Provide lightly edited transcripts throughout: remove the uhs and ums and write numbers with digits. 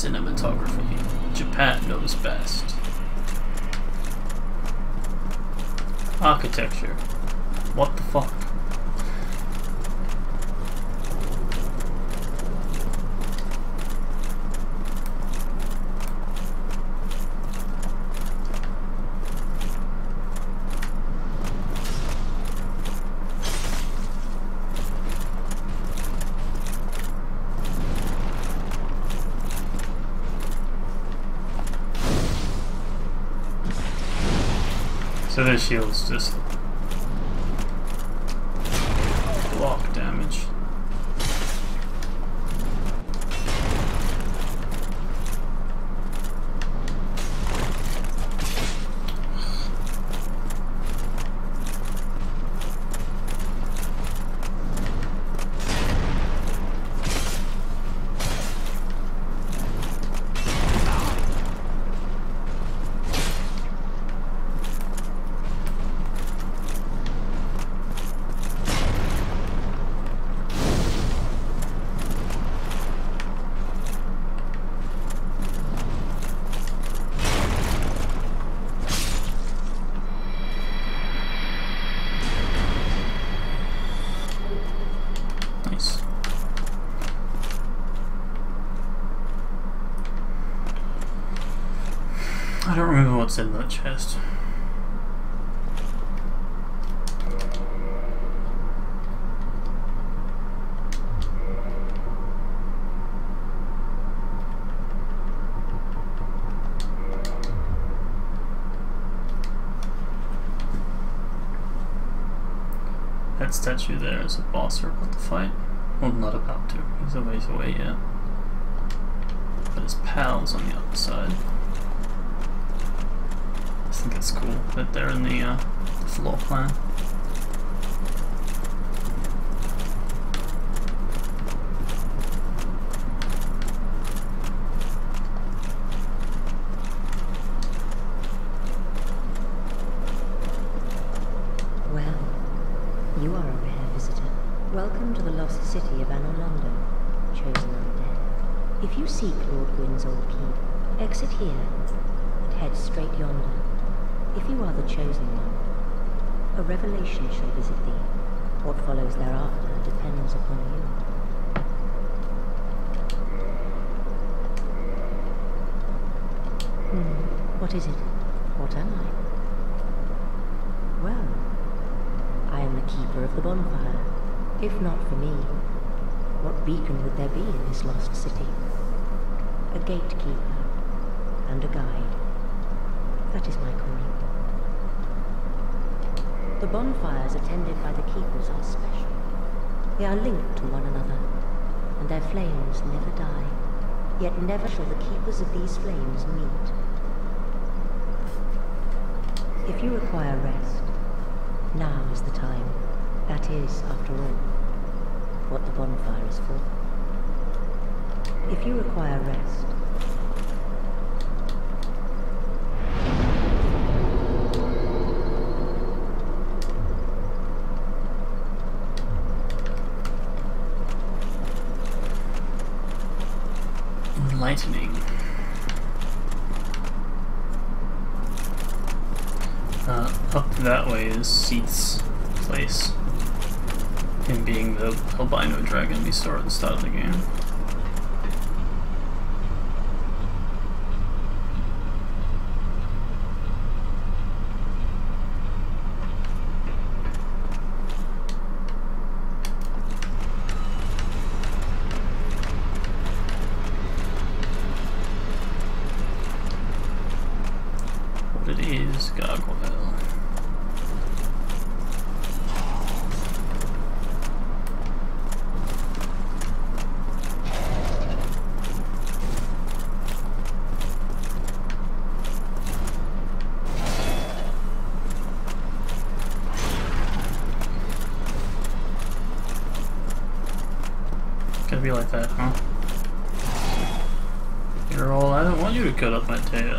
Cinematography. Japan knows best. Architecture. What the fuck? So their shields just block damage. Nice. I don't remember what's in that chest. That statue there is a boss we're about to fight. Well, not about to. He's a ways away yet. But his pal's on the other side. I think it's cool that they're in the floor plan. You are a rare visitor. Welcome to the lost city of Anor Londo, chosen undead. If you seek Lord Gwyn's old keep, exit here and head straight yonder. If you are the chosen one, a revelation shall visit thee. What follows thereafter depends upon you. What is it? What am I? Well, I am the keeper of the bonfire. If not for me, what beacon would there be in this lost city? A gatekeeper and a guide. That is my calling. The bonfires attended by the keepers are special. They are linked to one another, and their flames never die. Yet never shall the keepers of these flames meet. If you require rest, now is the time. That is, after all, what the bonfire is for. If you require rest, enlightening. Up that way is Seath's place. Him being the albino dragon we saw at the start of the game. What it is, Gargoyle. Gonna be like that, huh? You're all, I don't want you to cut up my tail.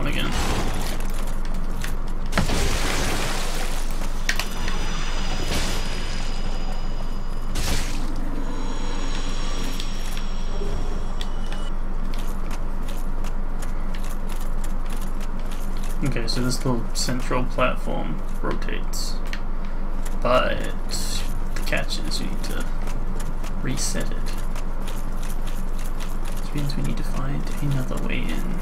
one again. Okay, so this little central platform rotates, but the catch is you need to reset it, which means we need to find another way in.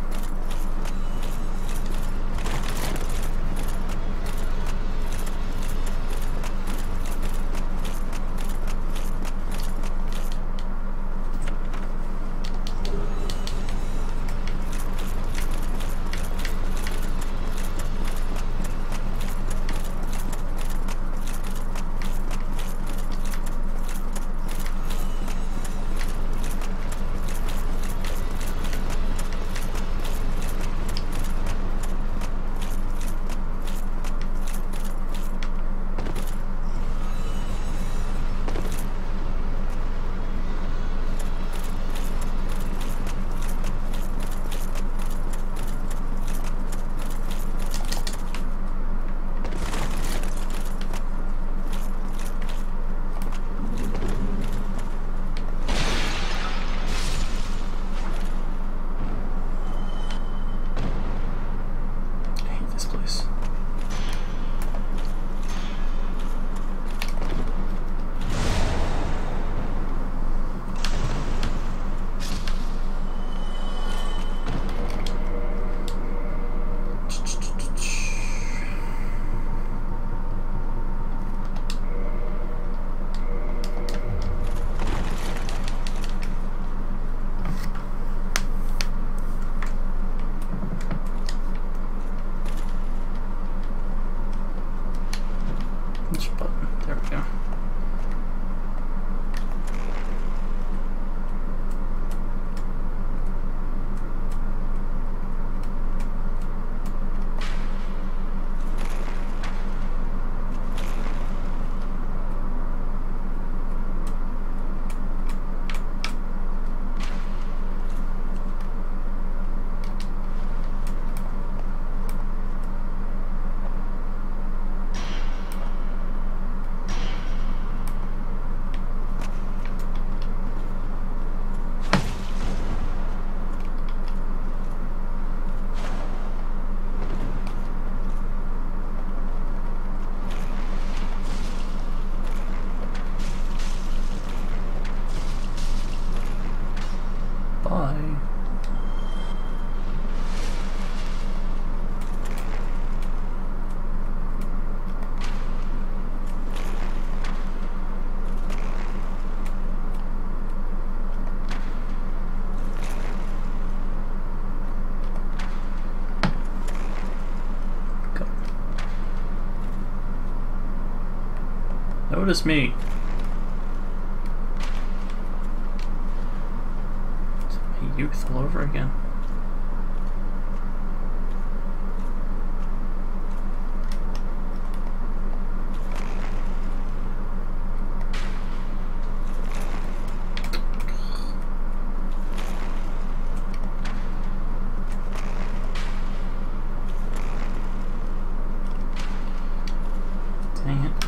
Notice me. It's my youth all over again. Dang it.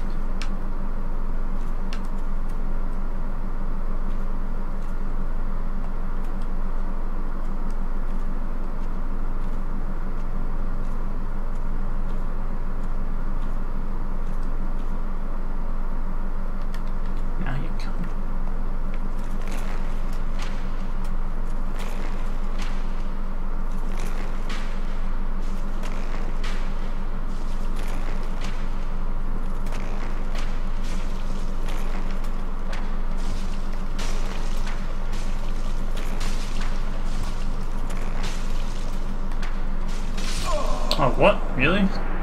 Oh, what? Really?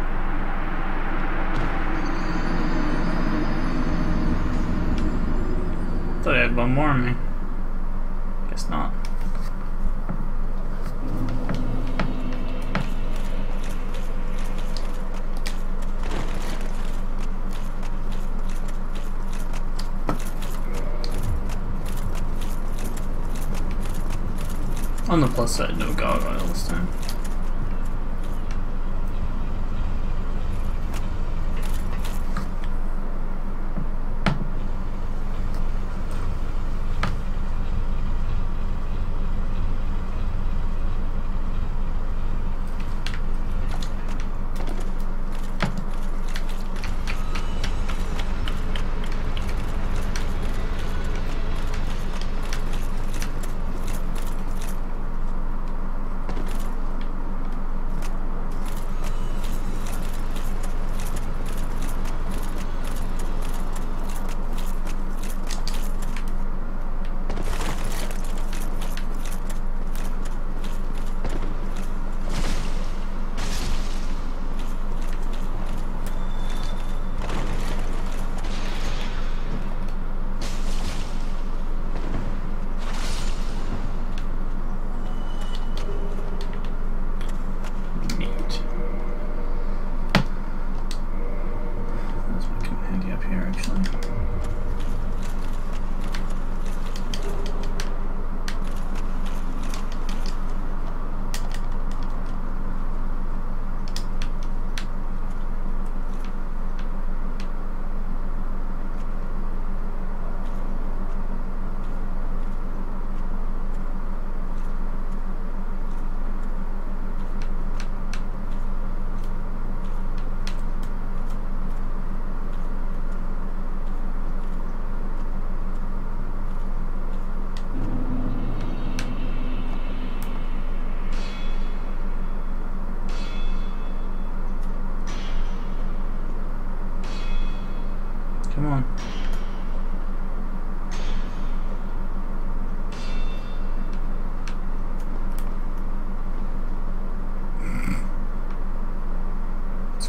Thought I had one more on me. Guess not. On the plus side, no gargoyle this time.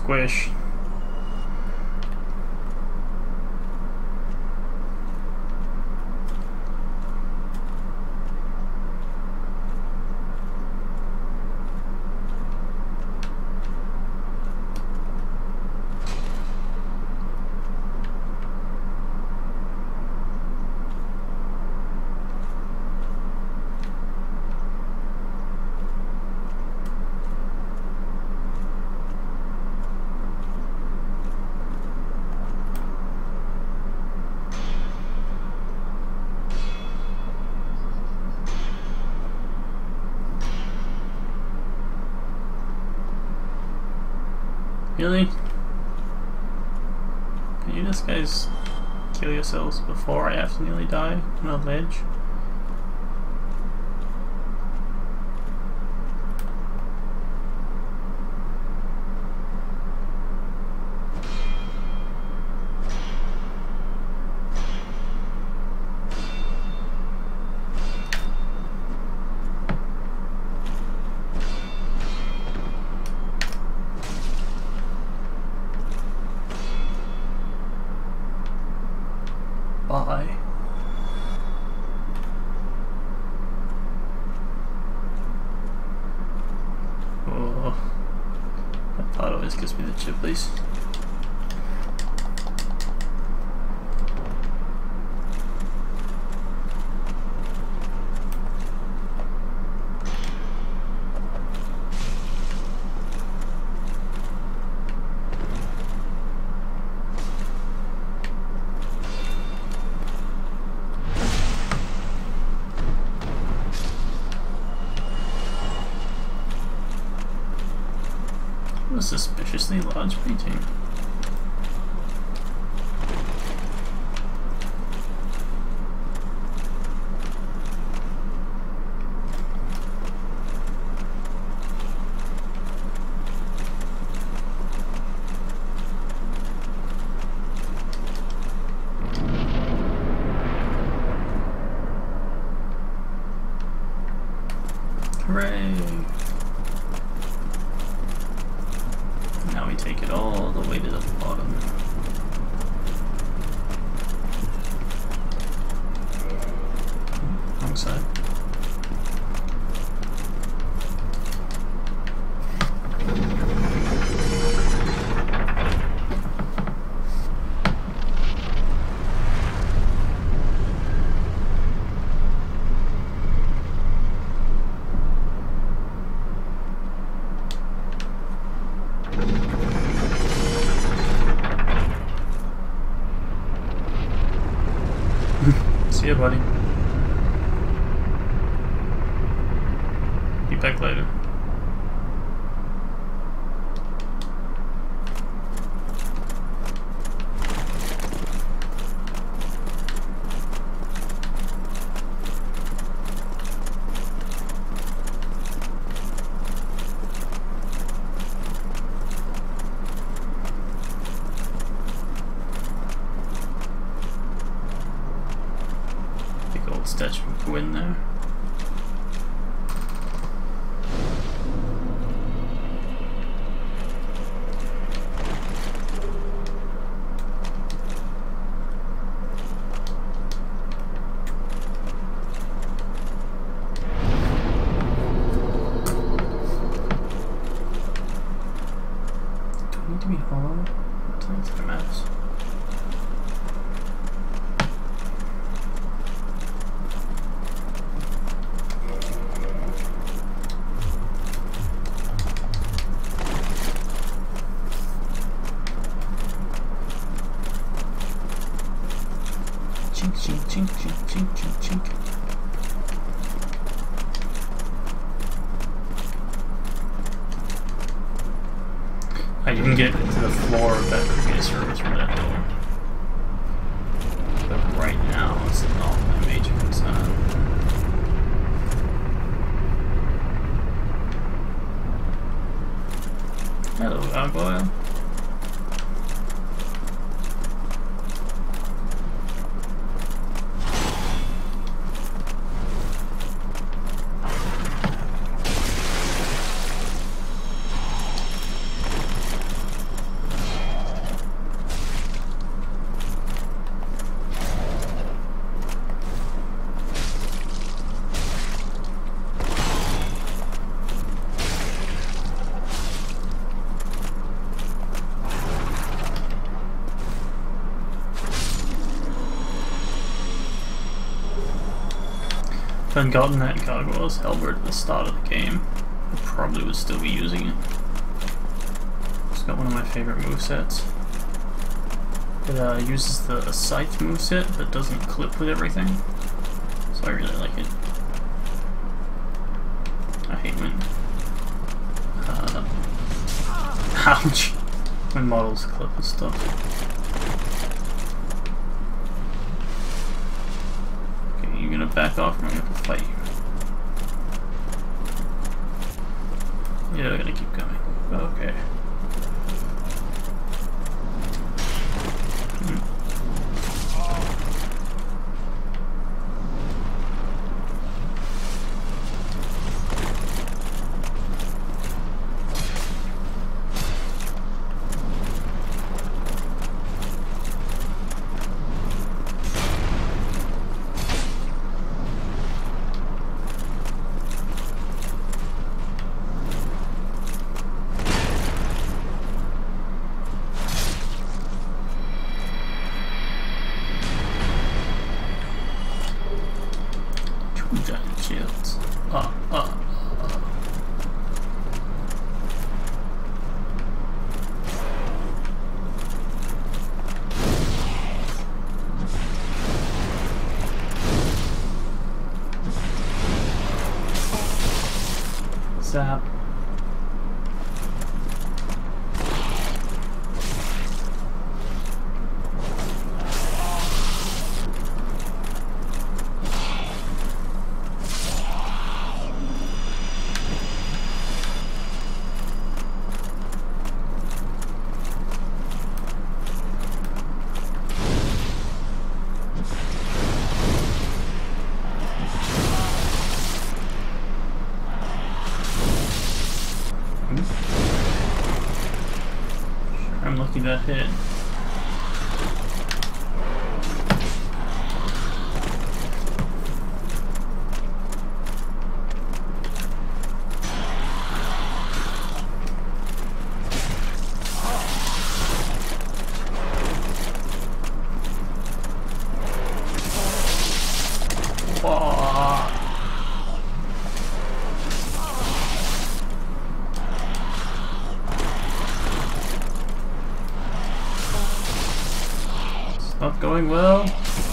Squish. Really? Can you just guys kill yourselves before I have to nearly die on a ledge? Bye. Oh, that part always gives me the chippies. A suspiciously large painting. Hooray! Now we take it all the way to the bottom. Wrong side. See ya, buddy. Be back later. Statue of Gwyn there. Do I need to be hollow? Turn to the maps. Chink, chink, chink, chink, chink, chink, chink. I didn't get to the floor of that previous room from that door. But right now, it's not my major concern. Hello, gargoyle. I'd gotten that Gargoyle's Halberd at the start of the game, I probably would still be using it. It's got one of my favorite movesets. It uses the Scythe moveset, but doesn't clip with everything, so I really like it. I hate when... ouch! When models clip and stuff. Okay, you're gonna back off or I'm gonna have to fight you. Yeah, I'm gonna keep going. Okay. Giant shields. Zap. I'm lucky that hit. Not going well.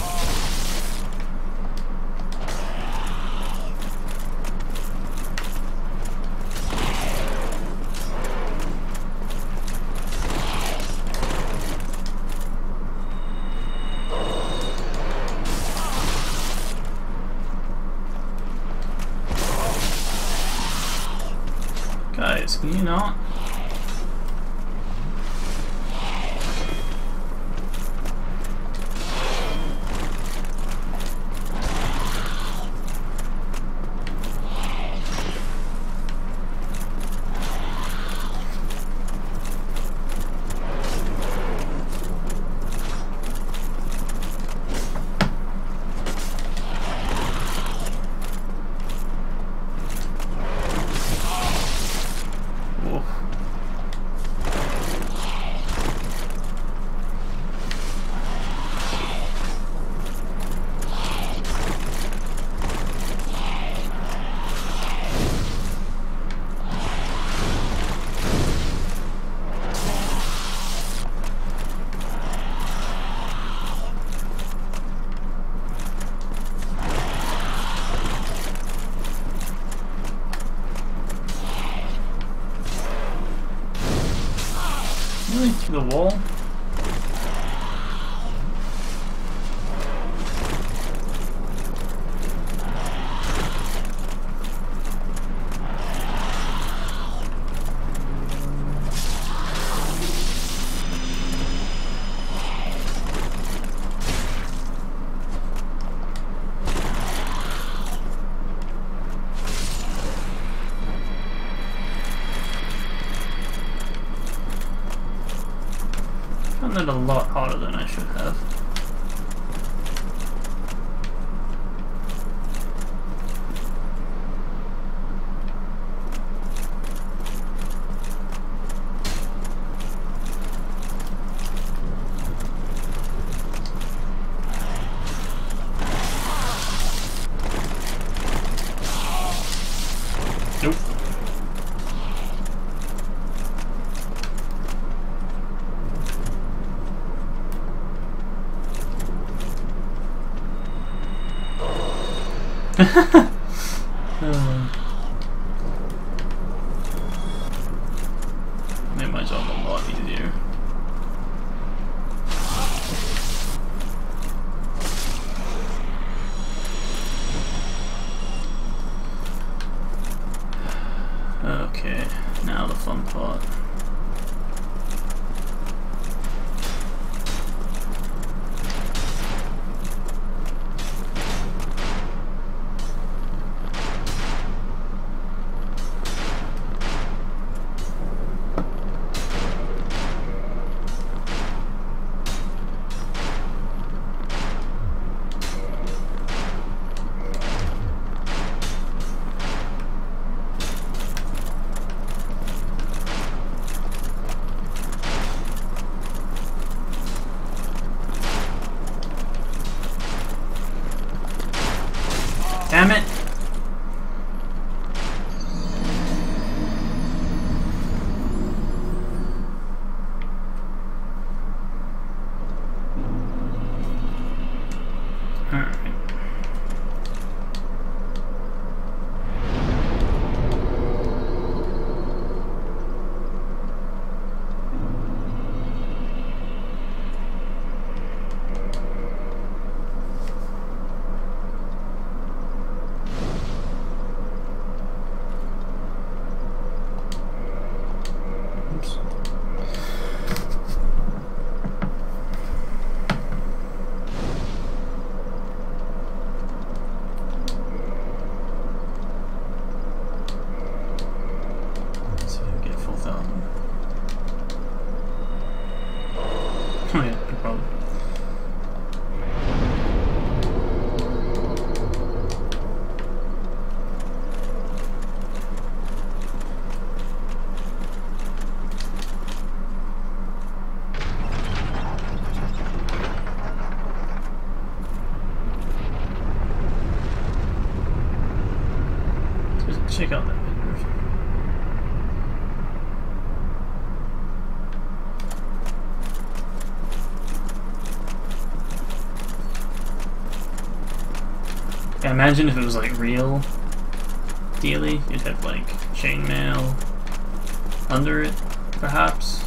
Guys, can you not? Really? To the wall? I found that a lot harder than I should have. Made my job a lot easier. Okay, now the fun part. Damn it! Alright. Oh yeah, no problem. Just check out that bit. Yeah, imagine if it was like real Dealey, you'd have like chainmail under it, perhaps.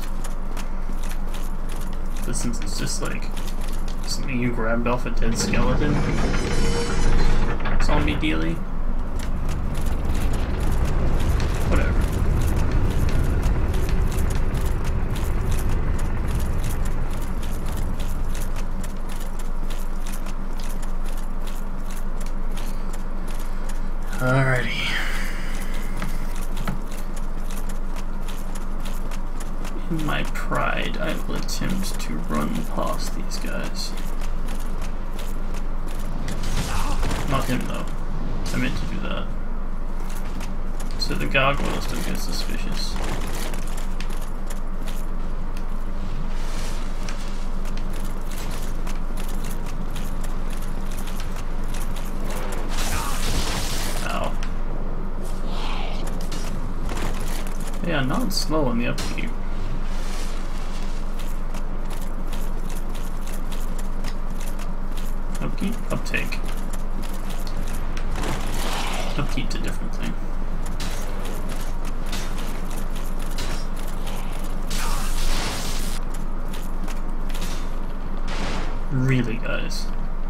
But since it's just like something you grabbed off a dead skeleton, zombie Dealey. Whatever. Alrighty. In my pride, I will attempt to run past these guys. Not him though. I meant to do that. So the gargoyles don't get suspicious. Yeah, not slow on the upkeep. Upkeep? Uptake. Upkeep's a different thing. Really, guys?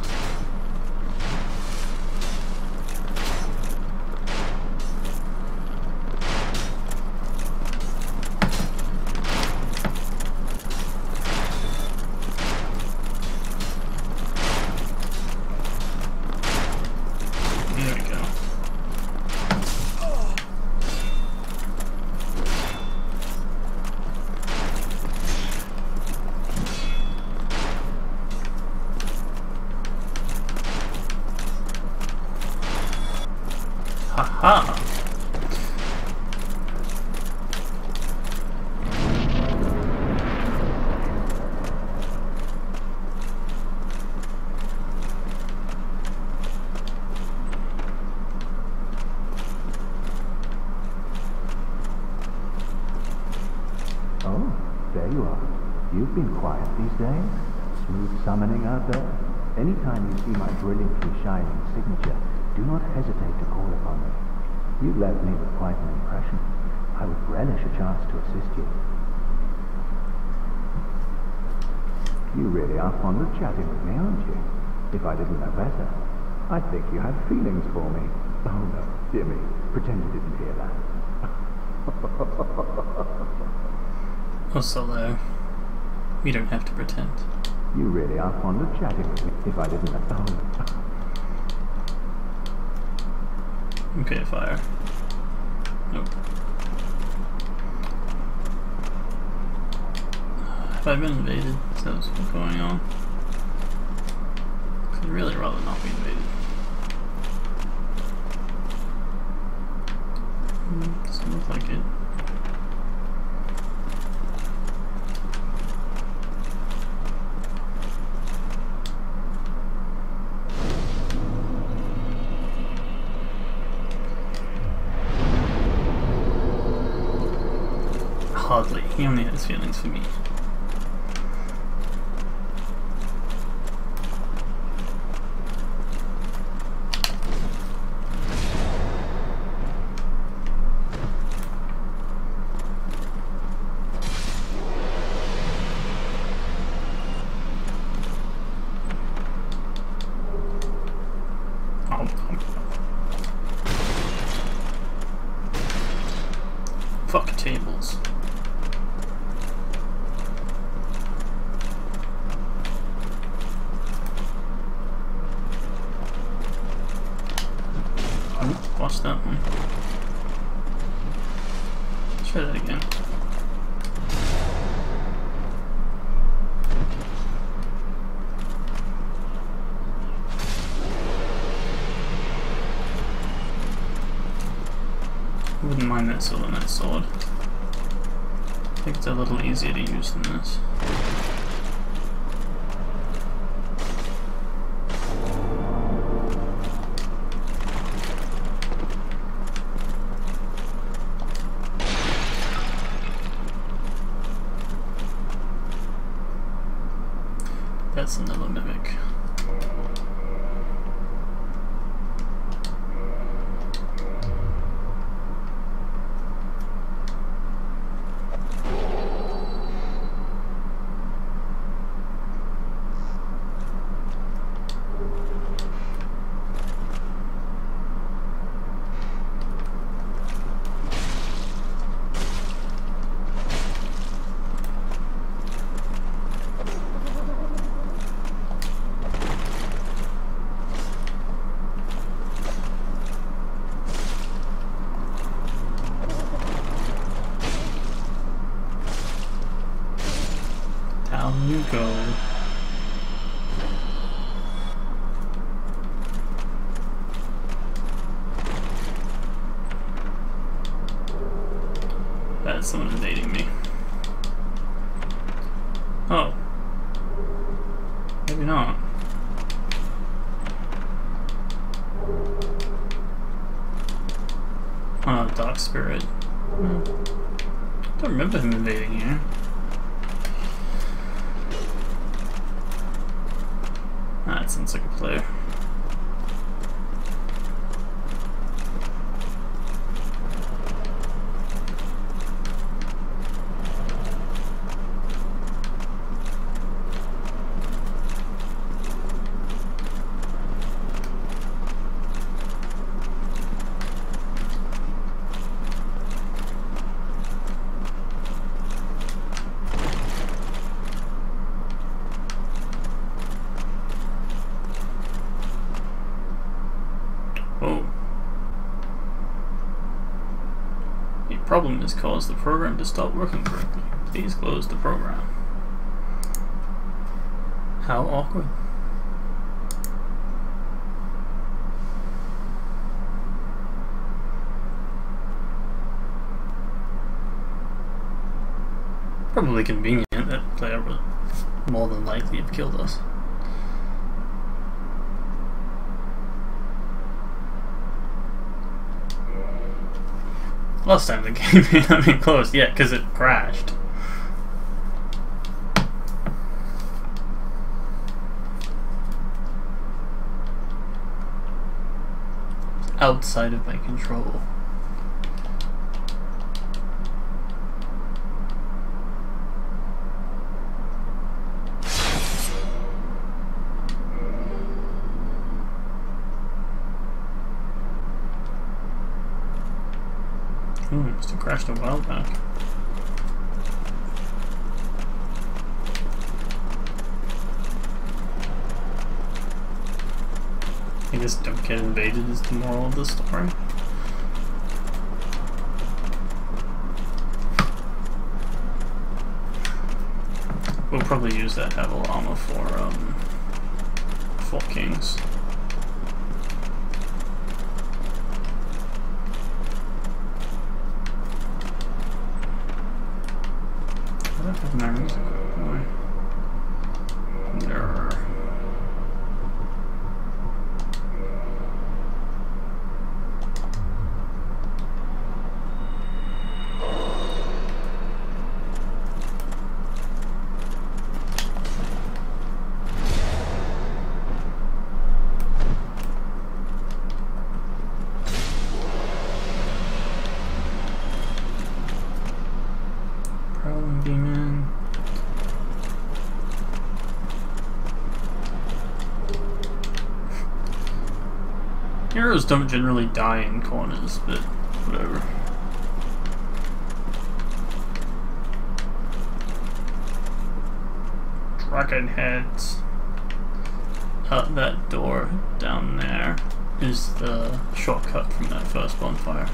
Haha! Oh, there you are. You've been quiet these days. Smooth summoning out there. Anytime you see my brilliantly shining signature, Do not hesitate to call upon me. You left me with quite an impression. I would relish a chance to assist you. You really are fond of chatting with me, aren't you? If I didn't know better, I'd think you had feelings for me. Oh no, dear me, pretend you didn't hear that. Oh, Solo. We don't have to pretend. You really are fond of chatting with me. If I didn't know... Oh no. Okay, fire. Nope. Have I been invaded? Is that what's going on? I'd really rather not be invaded. Doesn't look like it. Hardly. He only has feelings for me. Fuck tables. Watch that one. Let's try that again. I wouldn't mind that Silver Knight sword. I think it's a little easier to use than this. That's another mimic. Down you go. That's someone invading me. Oh. Maybe not. Oh, Dark Spirit. Don't remember him invading here. That sounds like a player. Oh. A problem has caused the program to stop working correctly. Please close the program. How awkward. Probably convenient that player would more than likely have killed us. Last time the game closed, yeah, because it crashed. outside of my control. Ooh, it must have crashed a while back. I guess don't get invaded is the moral of the story. We'll probably use that Havel armor for Kings. I don't have my music. No. Demon. Heroes don't generally die in corners, but whatever. Dragon heads. That door down there is the shortcut from that first bonfire.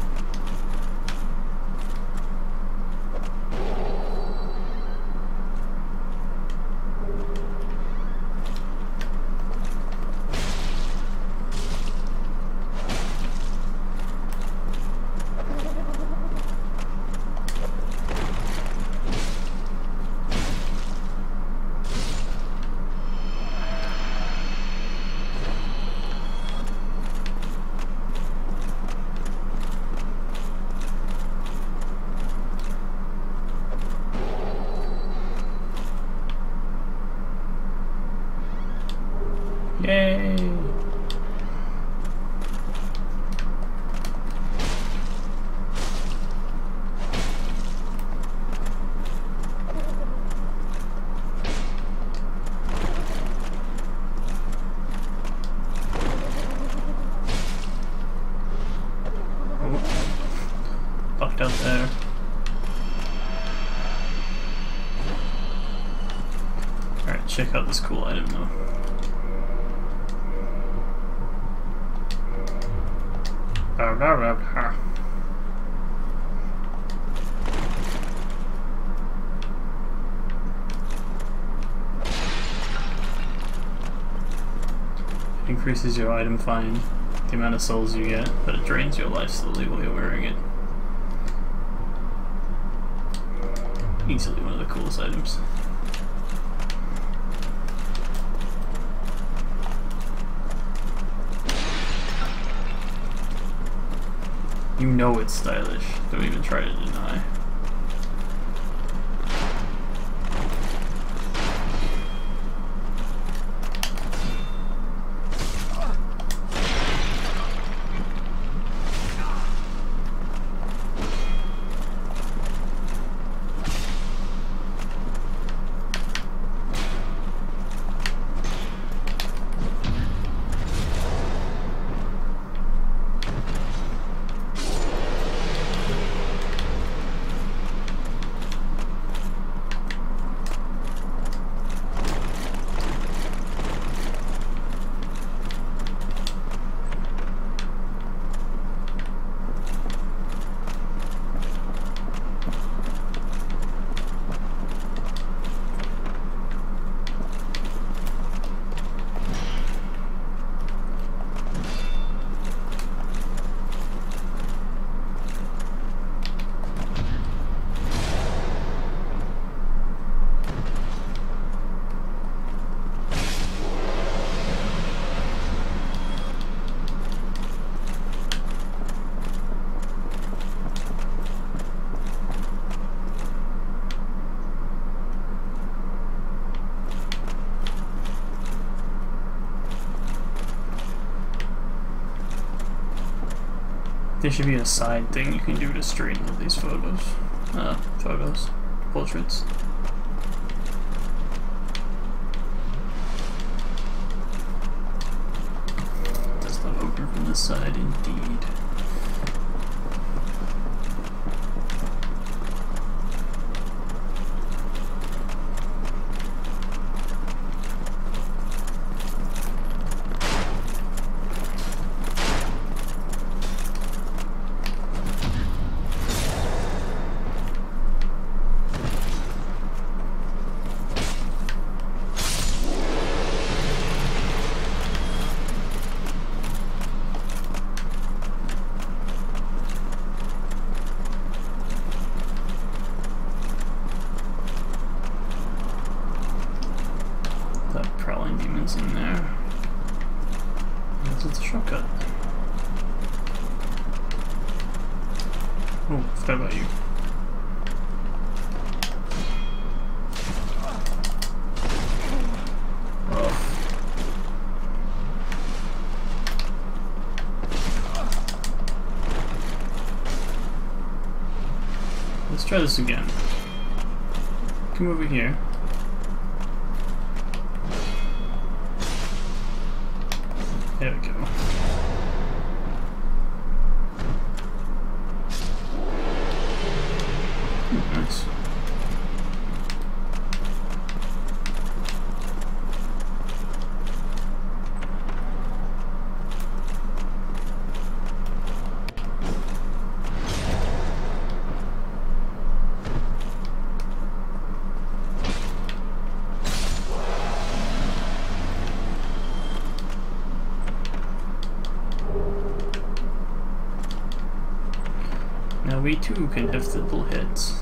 Yay! Fucked up there. Alright, check out this cool item though. It increases your item find, the amount of souls you get, but it drains your life slowly while you're wearing it. Easily one of the coolest items. You know it's stylish. Don't even try to deny. There should be a side thing you can do to straighten all these portraits. Does not open from this side, indeed. In there. It's a shortcut. Oh, forgot about you. Oh. Let's try this again. Come over here. There we go. Nice. Now we too can have simple hits.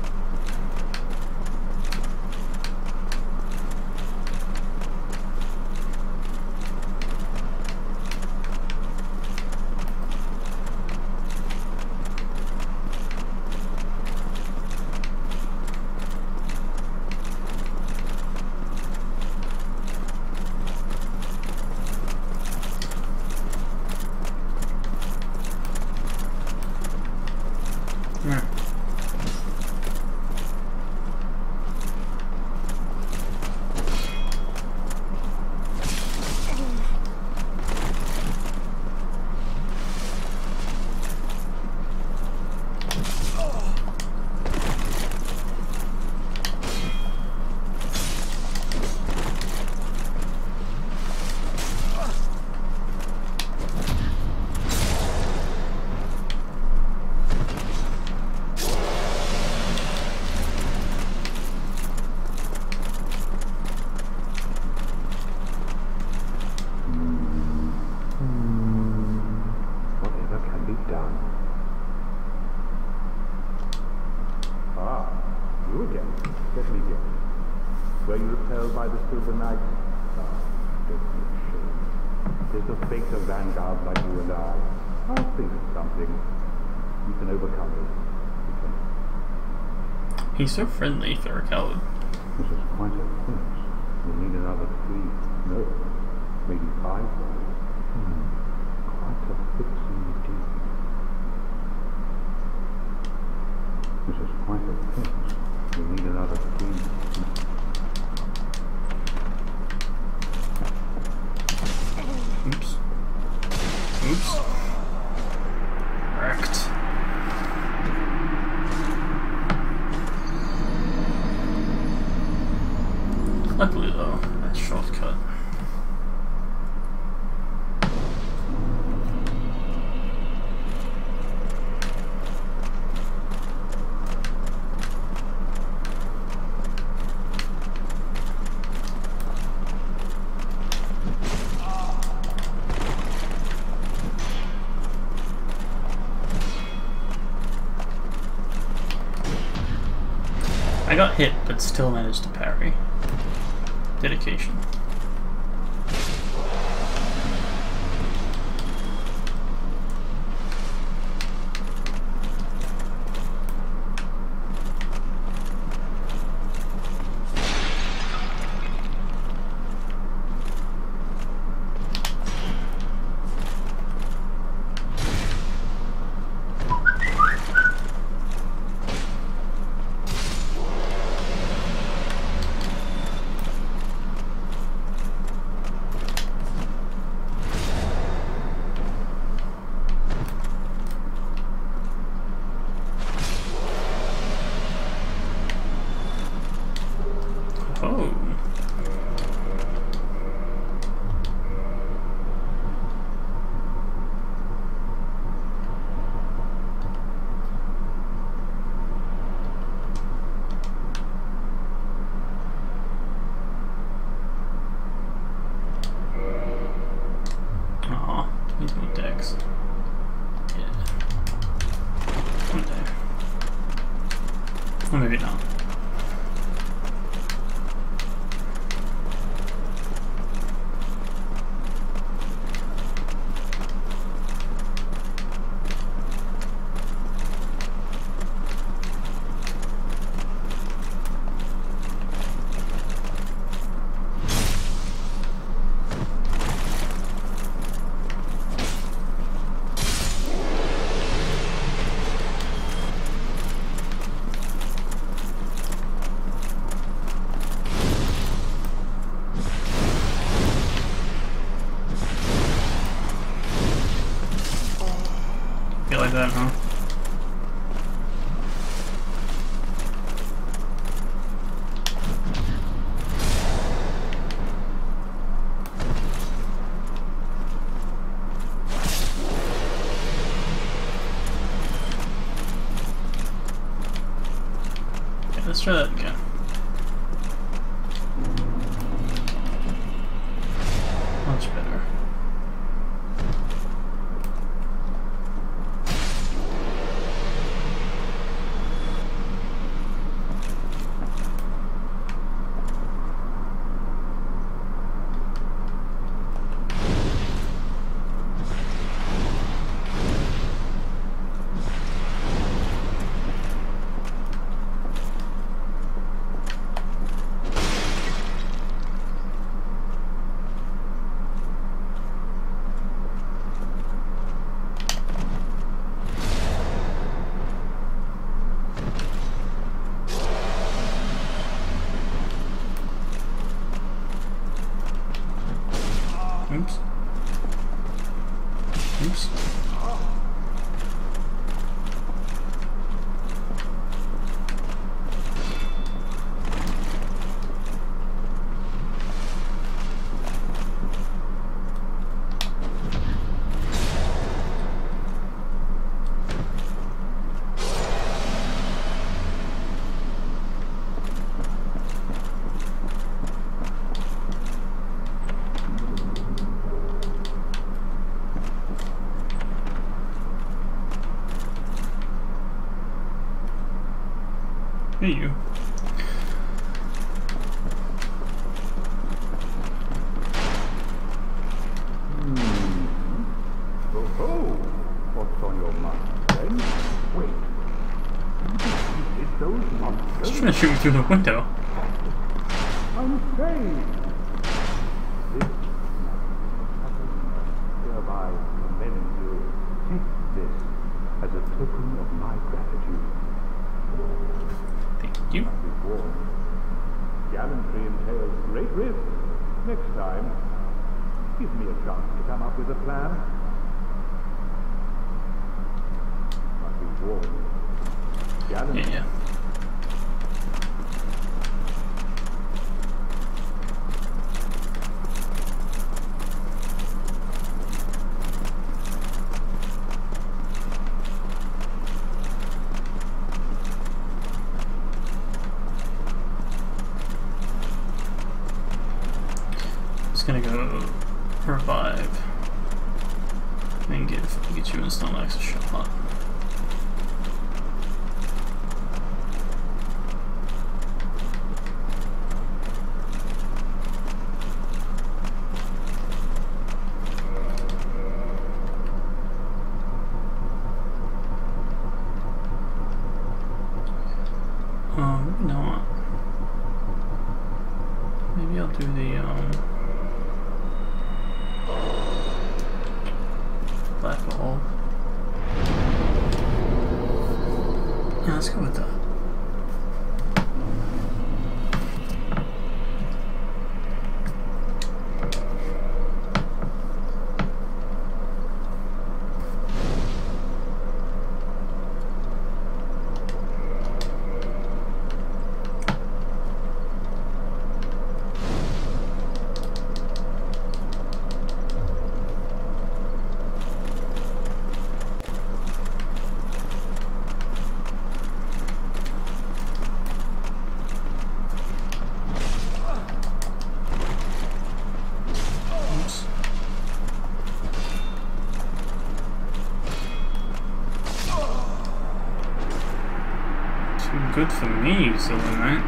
Were you repelled by the Silver Knight? Ah, don't be ashamed. Tis the fate of vanguards like you and I. I'll think of something. You can overcome it. He's so friendly for a coward. This is quite a fix. We'll need another 3, no, maybe 5 rounds. Quite a fix indeed. This is quite a fix. We'll need another 3. Oops. Oops. Wrecked. Luckily though, that's shortcut. I got hit, but still managed to parry. Dedication. Oh. Aw, he's no Dex. Yeah. One day. Or maybe not. Feel like that, huh? Okay, let's try that again. Much better. Oops. Oops. Hey, you. Oh, what's on your mind, then? Wait. You defeated those monsters? He's trying to shoot me through the window. I'm saved. This hereby commend you. Take this as a token of my gratitude. Thank you. Before, gallantry entails great risk. Next time, give me a chance to come up with a plan. But be warned, gallantry. Yeah. Gonna go revive and get you in stomach's a shot. Maybe not. Maybe I'll do the black hole. Yeah, let's go with that. good for me, Silver Knight.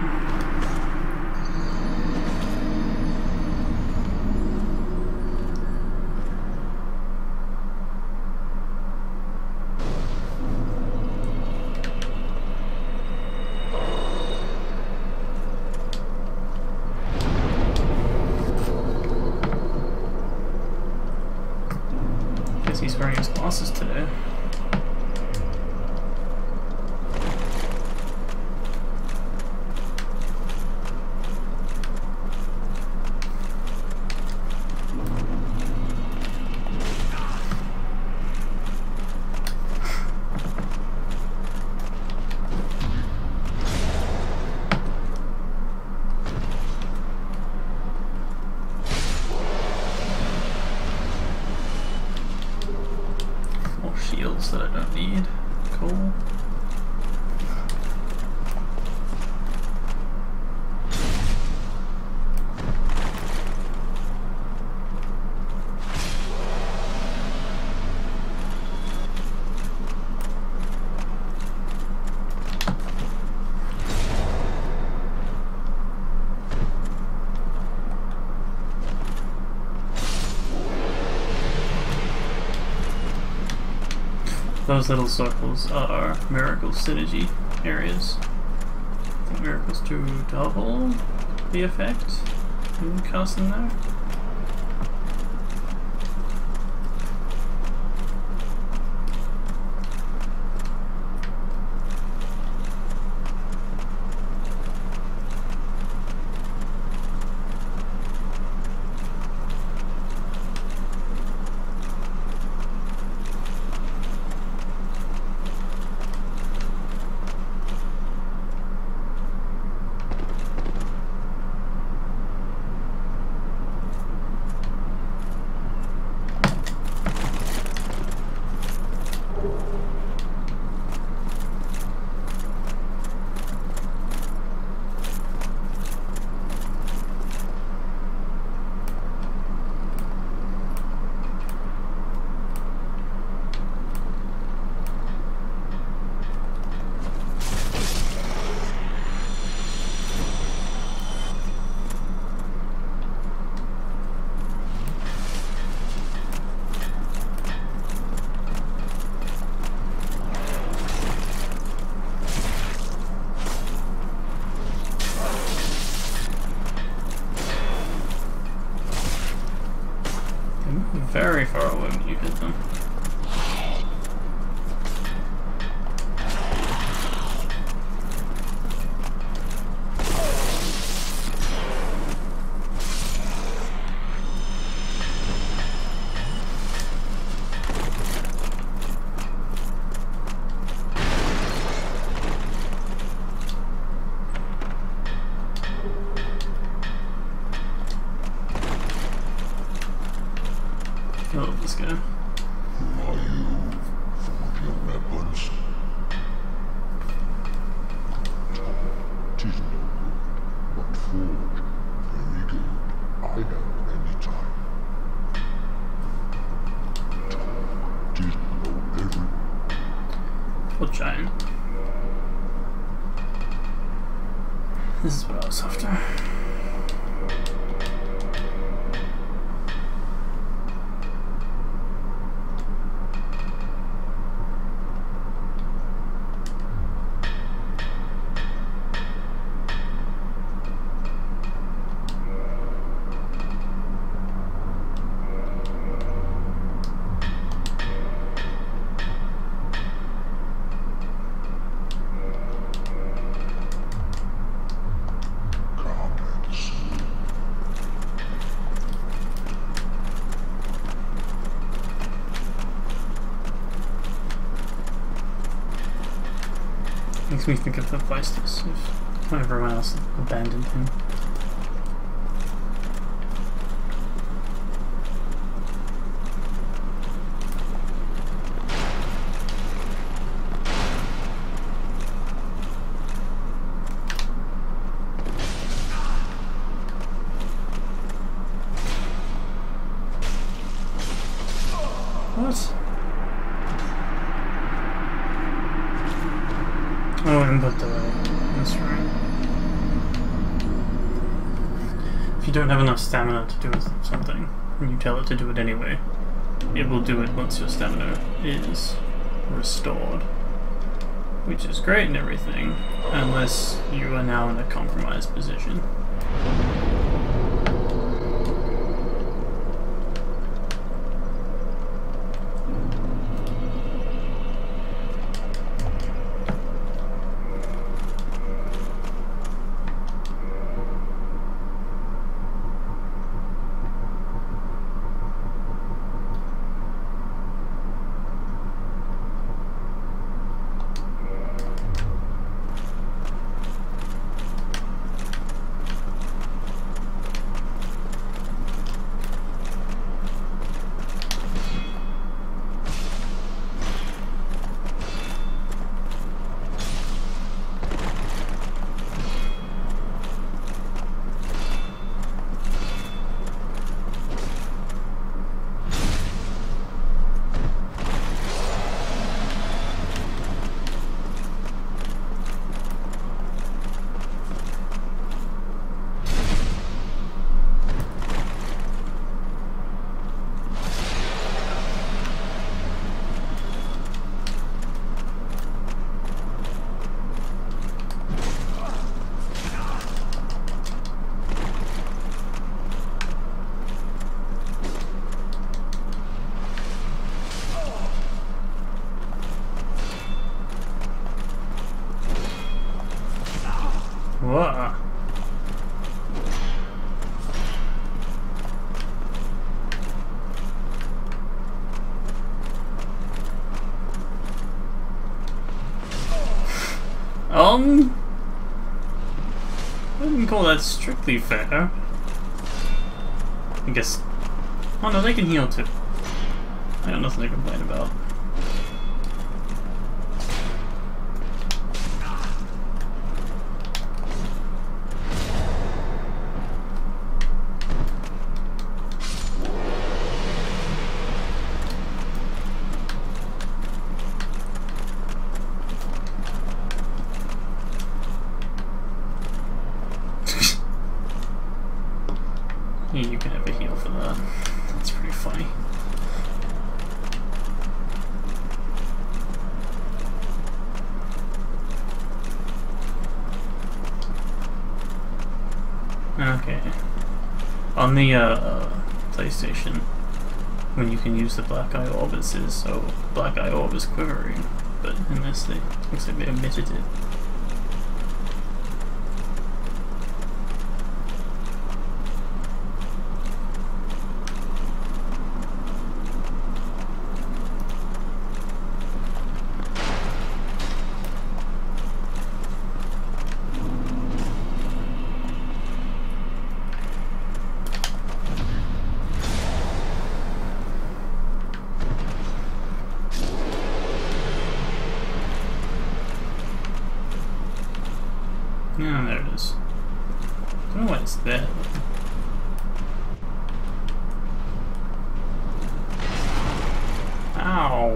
Guess he's wearing his glasses today. Shields that I don't need. Cool. Those little circles are miracle synergy areas. I think miracles to double the effect and cast them there. Very far away when you hit them. Oh, this guy. Who are you? Forge your weapons? Tis noble, but forge. Very good. I help any time. Tis no every... What giant? This is what I was after. Makes me think of the Feistus, if everyone else abandoned him. What? Oh, input delay. If you don't have enough stamina to do something, and you tell it to do it anyway, it will do it once your stamina is restored. Which is great and everything, unless you are now in a compromised position. Whoa. I wouldn't call that strictly fair. I guess. Oh no, they can heal too. I got nothing to complain about. You can have a heal for that. That's pretty funny. Okay. On the PlayStation, when you can use the Black Eye Orb, it says, so Black Eye Orb is quivering, but in this, looks like they omitted it. Yeah, there it is. I don't know why it's there. Ow.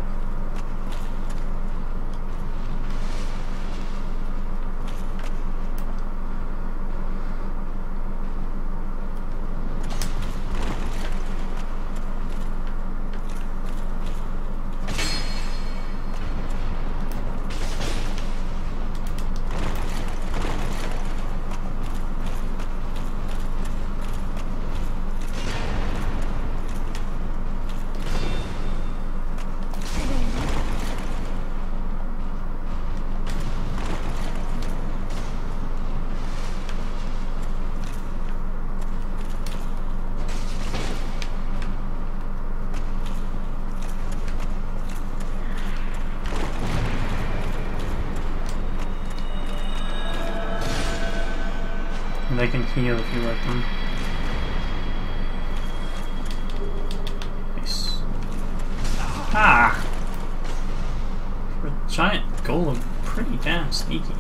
And they can heal if you let them. Nice. Ah! For a giant golem, pretty damn sneaky.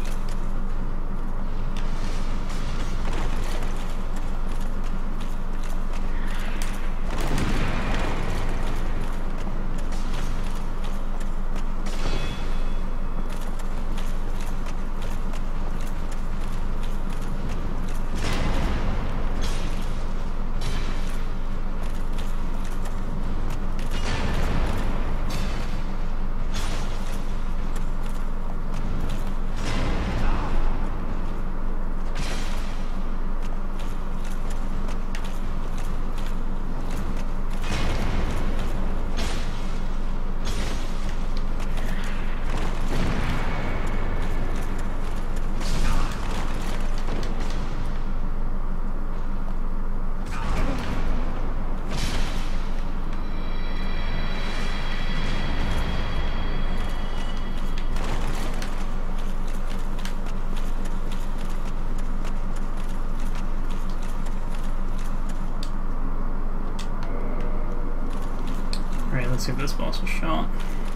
let's see if this boss was shot.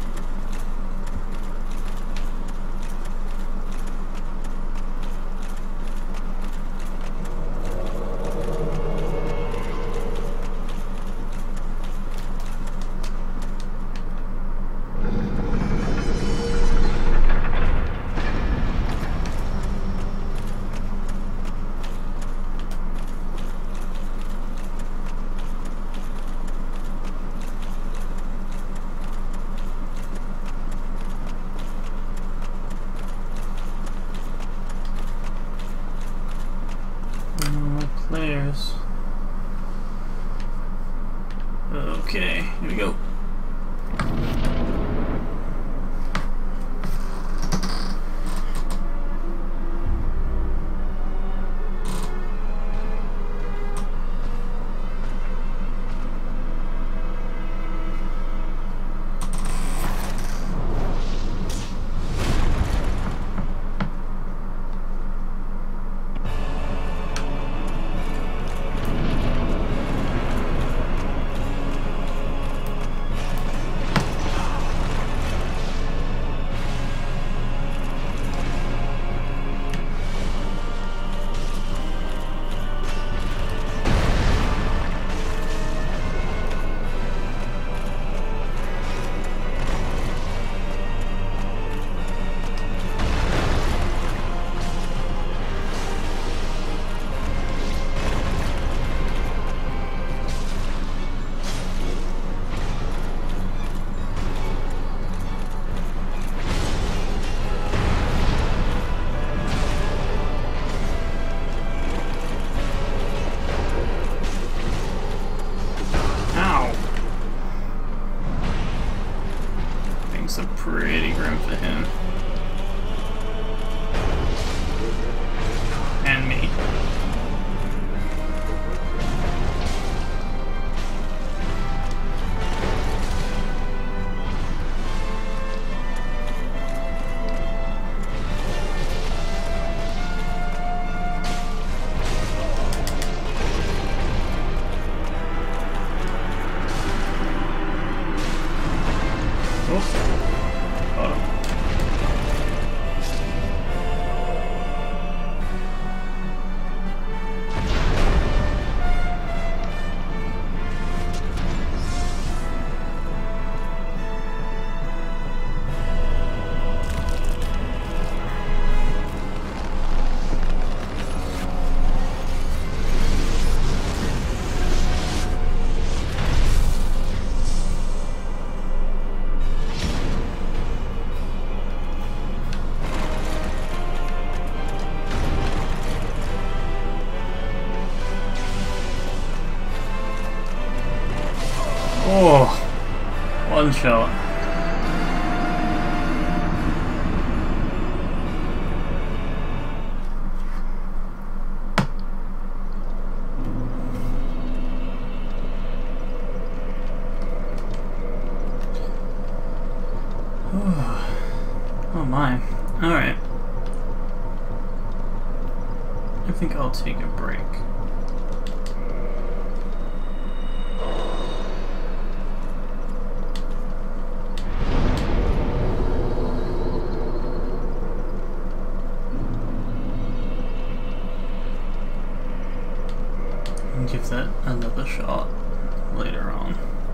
Players. Okay, here we go. Things are pretty grim for him. And me. Oh, one shot. Oh my. Alright. I think I'll take a break. Give that another shot later on.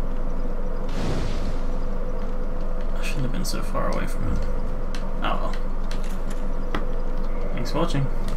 I shouldn't have been so far away from him. Oh well. Thanks for watching.